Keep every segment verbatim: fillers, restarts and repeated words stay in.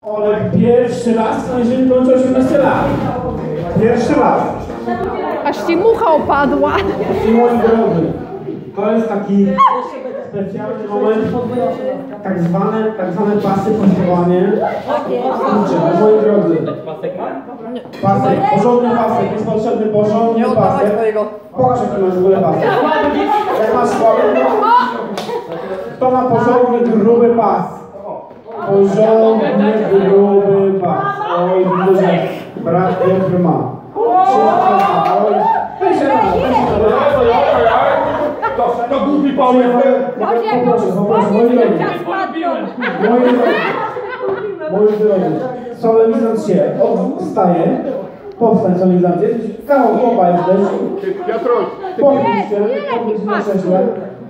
Olek pierwszy raz, jeżeli kończy osiemnaście lat. Pierwszy raz. Aż ci mucha opadła. I moi drodzy, to jest taki specjalny moment, tak zwane, tak zwane pasy, pośpiewanie. Kurczę, moi drodzy, pasek, porządny pasek, jest potrzebny porządny pasek. Pokaż, jaki masz w ogóle pasek. Jak masz słaby, kto ma porządny, gruby pas? Porządny, gruby pas. Oj, duży brat Piotr ma. Oj, weź się na to głupi pomysł. Poproszę, poproszę, moi drodzy. Moi drodzy, solenizant się wstaje. Powstań solenizancie. Kawał chłopa jesteś. Piotruś. Pochyl się, pochyl się na krześle.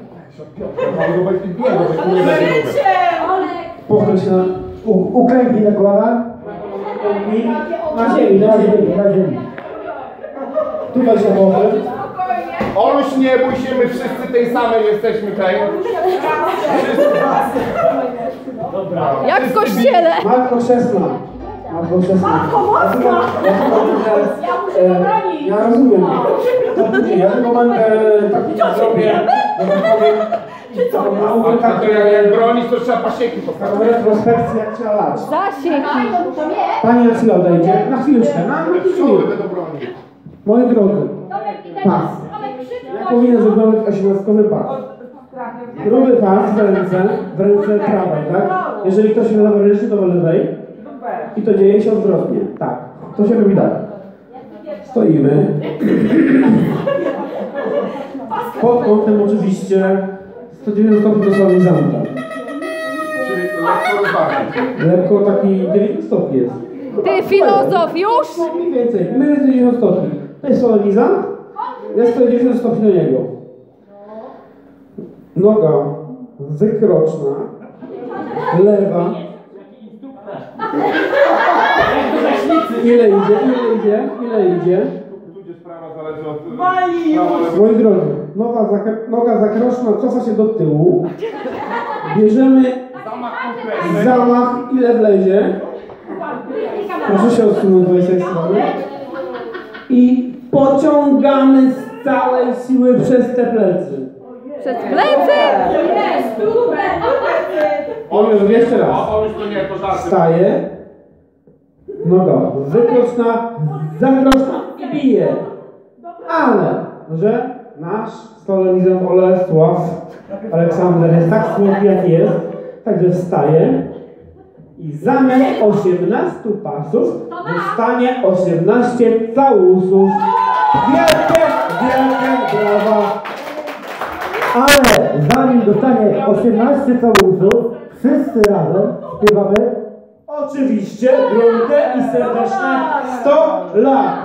Pochyl się na... Uklęknij na kolana. Na ziemi, na ziemi, na ziemi. Tutaj się pochyl. Oluś, nie bój się, my wszyscy tej samej jesteśmy, hej. Dobra. Jak w kościele. Matko chrzestna. Matko chrzestna. Matko mocna! Ja rozumiem. Ja tylko mam taki zrobię, że tak powiem, taką naukę, A to jak bronisz, to trzeba pasieki taką postawić. retrospekcję, jak trzeba lać. Zasieki. Pani na chwilę odejdzie, na chwileczkę, na chwilę. będą bronić. Moi drodzy, pas. Jak powinien wyglądać osiemnastkowy pas? Gruby pas w ręce, w ręce prawej, tak? Jeżeli ktoś się lewej ręczy, to w lewej. I to dzieje się odwrotnie. Tak. To się robi tak. Stoimy. Pod kątem oczywiście sto dziewięćdziesiąt stopni do solenizanta. Czyli lekko rozważnie. Lekko taki dziewięćdziesiąt stopni jest. Ty filozof, już? No mniej więcej. My jest dziewięćdziesiąt stopni. To jest solenizant. Jest sto dziewięćdziesiąt stopni do niego. Noga wykroczna. Lewa. Ile idzie? Ile idzie? Ile idzie? Ludzie sprawa zależy od... Moi drodzy, noga, zakr noga zakroczna cofa się do tyłu. Bierzemy zamach, ile wlezie. Proszę się odsunąć z tej strony. I pociągamy z całej siły przez te plecy. Przez plecy? Oluś, jeszcze raz. Oluś, to nie, to żarty. Wstaje. Noga wykroczna, zakroczna i bije. Ale, że nasz solenizant Olesław Aleksander jest tak słodki jak jest, także wstaje i zamiast osiemnastu pasów dostanie osiemnaście całusów. Wielkie, wielkie brawa! Ale zanim dostanie osiemnaście całusów, wszyscy razem śpiewamy. Oczywiście gromkie i serdeczne sto lat!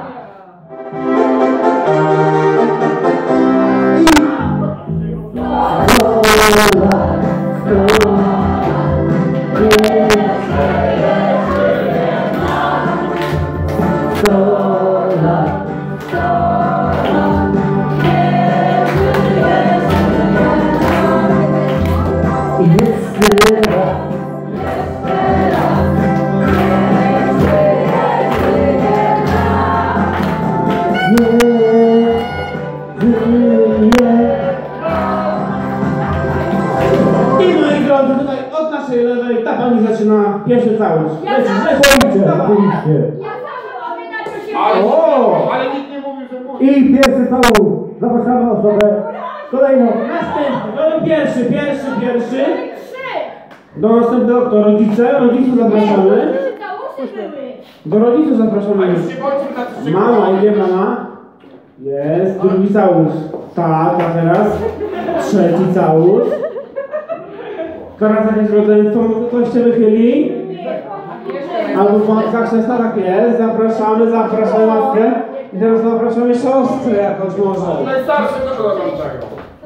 I moi drodzy, tutaj od naszej lewej ta pani zaczyna pierwszy całość. Policzę, policzę. Ale, O! ale nikt nie mówił, że mówi. I pierwszy całus. Zapraszamy osobę kolejną. Następny, no pierwszy, pierwszy, pierwszy. Do następnego, to rodzice, rodziców zapraszamy. Do rodziców zapraszamy już. Się bądźmy tacy Mama, idzie mama. Jest, drugi całus. Tak, a teraz trzeci całus. Teraz jakieś rodzeństwo, ktoś się wychyli? Albo matka chrzestna, tak jest. Zapraszamy, zapraszamy matkę. I teraz zapraszamy siostrę jakoś może. Najstarszy to do tego.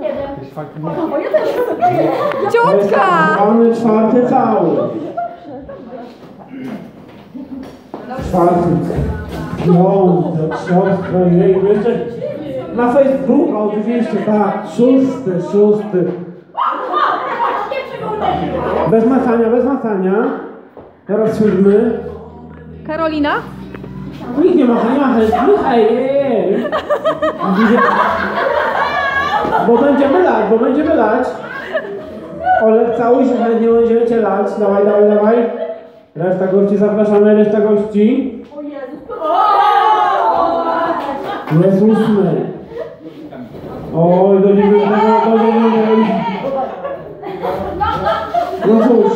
Ciotka! Mamy czwarty całus. Czwarty. Piąty, siostra, jej, jeszcze na Facebooka oczywiście, tak. Szósty, szósty. Bez macania, bez macania. Teraz siódmy. Karolina? Nikt nie ma, nie ma chęci. Ej, ej, ej. Bo będziemy lać, bo będziemy lać. Olek, całuj się chętnie, będziemy cię lać. Dawaj, dawaj, dawaj. Reszta gości, zapraszamy, reszta gości. Jest ósmy. Oj, do dziewiątego, do dziewiątego. No cóż.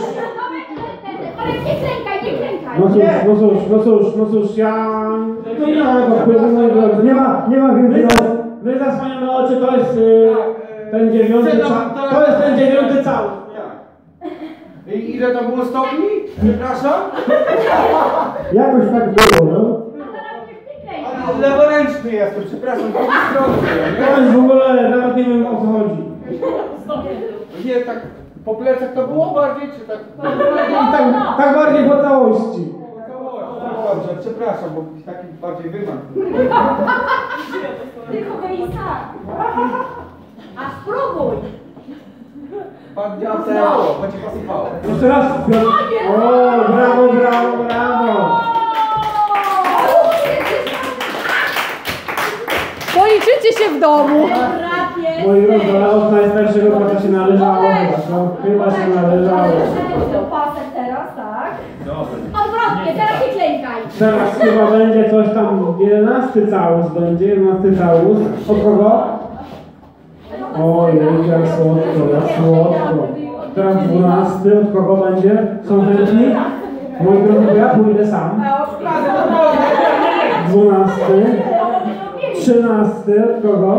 No cóż, no cóż, no cóż, no cóż, ja... No nie ma tego wpływu, moi drodzy. Nie ma, nie ma więcej. My, my zasłaniamy oczy, to jest y, ten dziewiąty ca... To jest ten dziewiąty cały. I ile to było stopni? Przepraszam? Jakoś tak było, no. Ale leworęczny jestem, przepraszam, po tej stronie. To jest w ogóle, nawet nie wiem o co chodzi. Nie, tak po plecach to było bardziej, czy tak? I tak, tak bardziej po całości. Dobrze, przepraszam, bo taki bardziej wygląd. Tylko wyjść. A spróbuj. Pan dziadeło, bo ci pasowało. Jeszcze raz. O, brawo, brawo, brawo. Policzycie się w domu. Moi drodzy, ale od najstarszego brata się należało chyba, no, chyba się należało. Pasek teraz, tak? Odwrotnie, teraz nie klękaj. Teraz chyba będzie coś tam, jedenasty całus będzie, jedenasty całus. Od kogo? Ojej, jak słodko, jak słodko. Teraz dwunasty, od kogo będzie? Są chętni? Moi drodzy, ja pójdę sam. Dwunasty. Trzynasty, od kogo?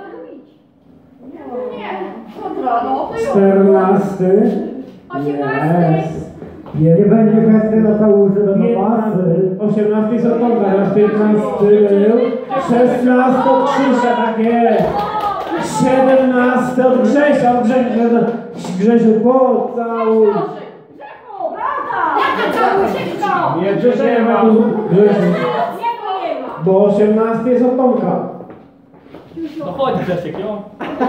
Czternasty. Jest. Nie będzie kwestii na całusy, będą masy. osiemnasty jest od Tomka, teraz piętnasty był. szesnasty od Krzysia, tak jest. siedemnasty od Grzesia, od Grzesia. Grzesiu, pocałuj. Nie, Grzesia nie ma. Grzesiu. Bo osiemnasty jest od Tomka. No chodź Grzesiek, no.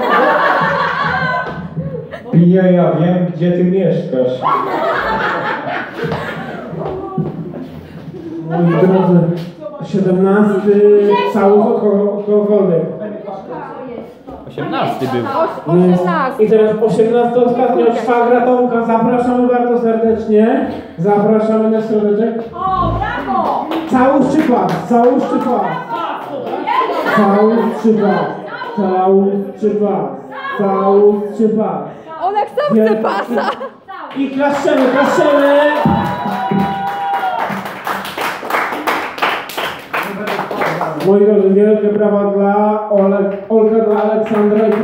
Pinia, ja wiem, gdzie ty mieszkasz. Moi drodzy, siedemnasty całus od kogo- od kogokolwiek. osiemnasty był. osiemnasty. I teraz osiemnasty ostatni od szwagra Tomka. Zapraszamy bardzo serdecznie. Zapraszamy na środeczek. O, brawo! Całus czy pas? Całus czy pas? Całus czy pas? Całus czy pas? Całus czy pas? Olek sam chce pasa. I klaszczemy, klaszczemy! Moi drodzy, wielkie brawa dla Olek, Olka, dla Aleksandra i